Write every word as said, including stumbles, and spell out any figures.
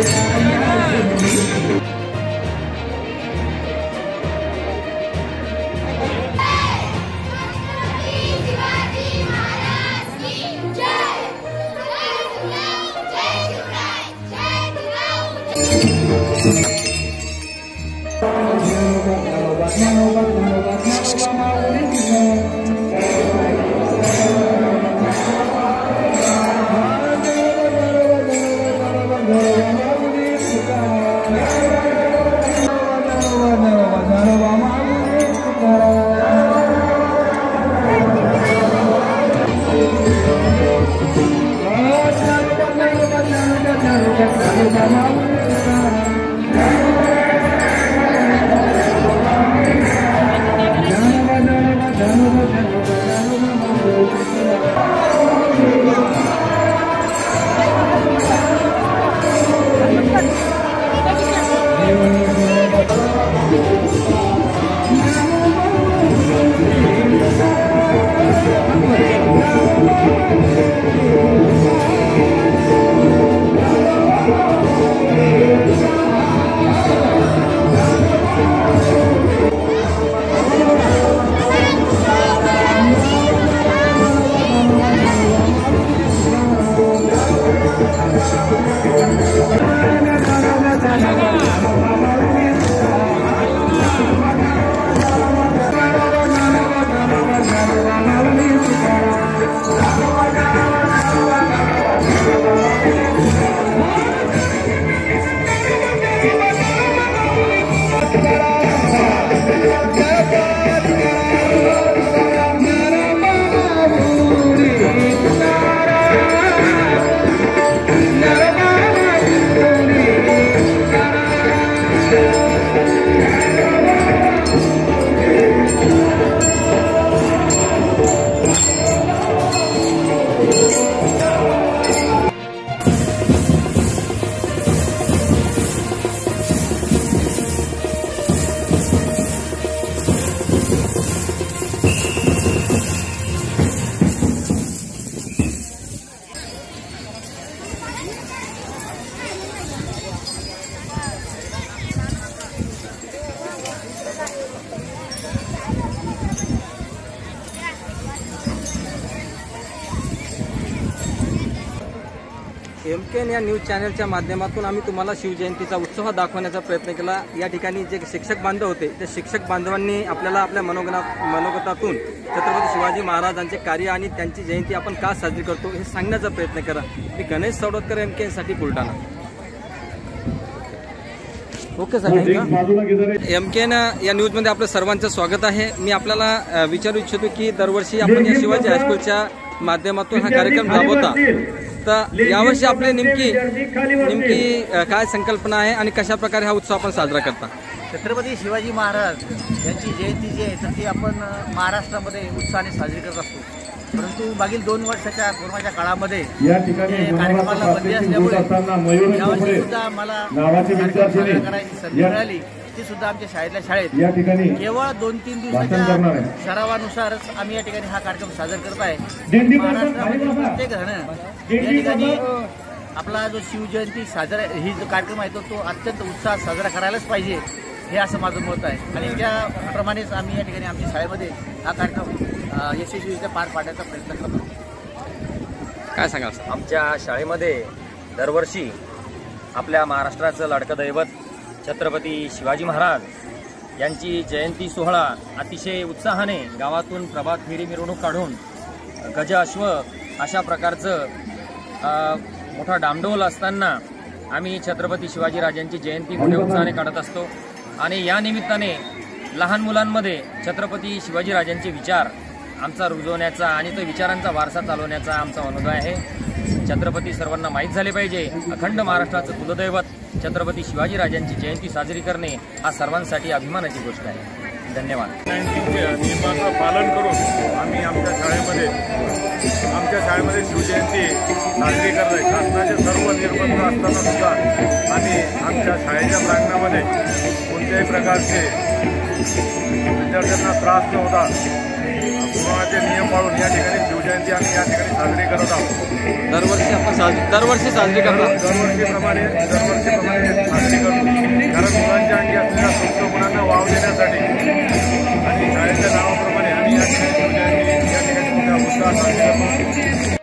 M K N या news चॅनलच्या माध्यमातून आम्ही तुम्हाला शिवजयंतीचा उत्सव दाखवण्याचा प्रयत्न केला। या ठिकाणी जे शिक्षक बांधव होते त्या शिक्षक बांधवांनी आपल्याला आपल्या मनोगतात मनोगतातून छत्रपती शिवाजी महाराजांचे कार्य आणि त्यांची जयंती आपण का साजरी करतो हे सांगण्याचा प्रयत्न करा। मी Ganesh Saudatkar, M K N साठी Buldhana. Okay sir, M K N या न्यूज मध्ये आपलं सर्वांचं स्वागत आहे। मी आपल्याला विचारू इच्छितो की दरवर्षी आपण या शिवाजी हायस्कूलच्या माध्यमातून हा कार्यक्रम राबवता, तर यावर्षी आपली नेमकी नेमकी काय संकल्पना आहे आणि कशा प्रकारे हा उत्सव आपण साजरा करता? छत्रपती शिवाजी महाराज यांची जयंती जी आहे तर ती आपण महाराष्ट्रामध्ये उत्साहाने साजरी करत असतो। परंतु मागील दोन वर्षाच्या कोरोनाच्या काळामध्ये या ठिकाणी कार्यक्रमाला बंदी असल्यामुळे यावर्षी सुद्धा मला साजरा करायची संधी मिळाली। ती सुद्धा आमच्या शाळेतल्या शाळेत केवळ दोन तीन दिवसाच्या सरावानुसारच आम्ही या ठिकाणी हा कार्यक्रम साजरा करत आहे। महाराष्ट्रामध्ये प्रत्येक जण या ठिकाणी आपला जो शिवजयंती साजरा ही जो कार्यक्रम आहे तो अत्यंत उत्साहात साजरा करायलाच पाहिजे, हे असं माझं मत आहे। आणि त्याप्रमाणेच आम्ही या ठिकाणी आमच्या शाळेमध्ये हा कार्यक्रम यशस्वीरित्या पार पाडण्याचा प्रयत्न करतो। काय सांगाल? आमच्या शाळेमध्ये दरवर्षी आपल्या महाराष्ट्राचं लाडकं दैवत छत्रपती शिवाजी महाराज यांची जयंती सोहळा अतिशय उत्साहाने गावातून प्रभात फेरी मिरवणूक काढून गज अश्व अशा प्रकारचं मोठा डामडोल असताना आम्ही छत्रपती शिवाजीराजांची जयंती मोठ्या उत्साहाने काढत असतो। आणि या निमित्ताने लहान मुलांमध्ये छत्रपती शिवाजीराजांचे विचार आमचा रुजवण्याचा आणि तो विचारांचा वारसा चालवण्याचा आमचा मनोदय आहे। छत्रपती सर्वांना माहीत झाले पाहिजे, अखंड महाराष्ट्राचं कुलदैवत छत्रपती शिवाजीराजांची जयंती साजरी करणे हा सर्वांसाठी अभिमानाची गोष्ट आहे। धन्यवाद। नियमांचं पालन करून आम्ही आमच्या शाळेमध्ये आमच्या शाळेमध्ये शिवजयंती साजरी करत आहे। शासनाचे सर्व निर्बंध असताना सुद्धा आम्ही आमच्या शाळेच्या प्रांगणामध्ये कोणत्याही प्रकारचे विद्यार्थ्यांना त्रास न होता कोरोनाचे नियम पाळून या ठिकाणी शिवजयंती आम्ही या ठिकाणी साजरी करत आहोत। दरवर्षी आपण साजरी दरवर्षी साजरी करतो दरवर्षीप्रमाणे दरवर्षीप्रमाणे साजरी करतो, कारण मुलांच्या अंगी असलेल्या सुप्त गुणांना वाव देण्यासाठी आणि शाळेच्या नावाप्रमाणे आम्ही या ठिकाणी शिवजयंती या ठिकाणी मोठ्या उत्साहात साजरी करतो।